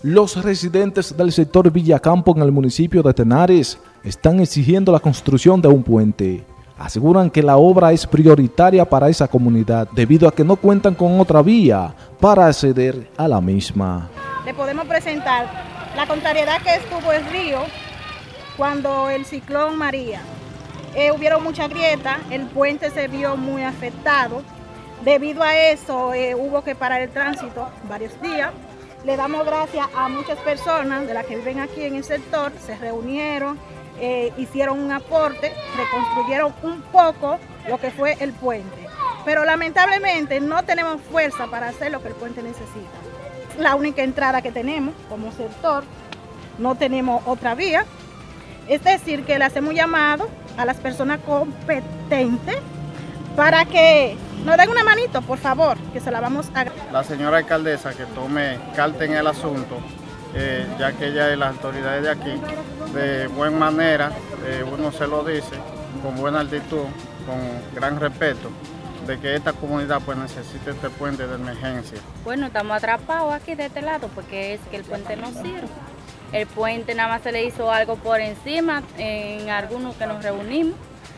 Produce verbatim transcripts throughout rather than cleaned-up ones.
Los residentes del sector Villacampo en el municipio de Tenares están exigiendo la construcción de un puente. Aseguran que la obra es prioritaria para esa comunidad debido a que no cuentan con otra vía para acceder a la misma. Le podemos presentar la contrariedad que estuvo el río cuando el ciclón María. Eh, hubieron mucha grieta, el puente se vio muy afectado. Debido a eso eh, hubo que parar el tránsito varios días. Le damos gracias a muchas personas de las que viven aquí en el sector, se reunieron, eh, hicieron un aporte, reconstruyeron un poco lo que fue el puente. Pero lamentablemente no tenemos fuerza para hacer lo que el puente necesita. La única entrada que tenemos como sector, no tenemos otra vía. Es decir, que le hacemos llamado a las personas competentes para que nos den una manito, por favor, que se la vamos a... La señora alcaldesa que tome carta en el asunto, eh, ya que ella es la autoridad de aquí, de buena manera, eh, uno se lo dice, con buena actitud, con gran respeto, de que esta comunidad pues necesita este puente de emergencia. Bueno, estamos atrapados aquí de este lado porque es que el puente no sirve. El puente nada más se le hizo algo por encima en algunos que nos reunimos.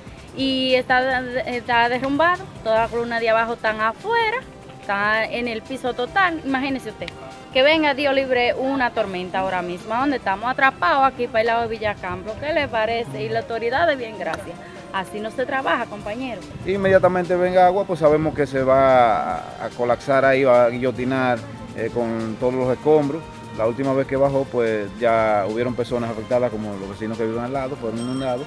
Y está, está derrumbado, todas las columnas de abajo están afuera, están en el piso total. Imagínese usted, que venga Dios libre una tormenta ahora mismo, donde estamos atrapados aquí para el lado de Villacampo. ¿Qué le parece? Y la autoridad de bien, gracias. Así no se trabaja, compañero. Inmediatamente venga agua, pues sabemos que se va a colapsar ahí, va a guillotinar eh, con todos los escombros. La última vez que bajó, pues ya hubieron personas afectadas, como los vecinos que viven al lado, fueron inundados.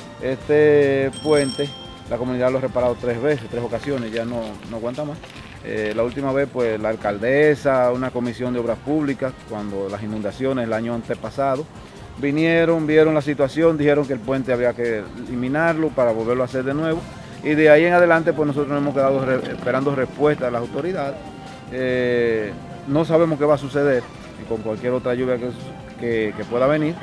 Este puente, la comunidad lo ha reparado tres veces, tres ocasiones, ya no, no aguanta más. Eh, la última vez, pues la alcaldesa, una comisión de obras públicas, cuando las inundaciones el año antepasado, vinieron, vieron la situación, dijeron que el puente había que eliminarlo para volverlo a hacer de nuevo. Y de ahí en adelante, pues nosotros nos hemos quedado re, esperando respuesta de las autoridades. Eh, no sabemos qué va a suceder con cualquier otra lluvia que, que, que pueda venir.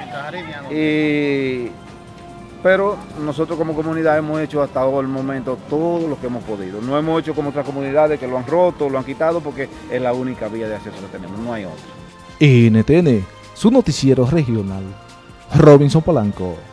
Y... Pero nosotros como comunidad hemos hecho hasta el momento todo lo que hemos podido. No hemos hecho como otras comunidades que lo han roto, lo han quitado, porque es la única vía de acceso que tenemos, no hay otra. N T N, su noticiero regional, Robinson Polanco.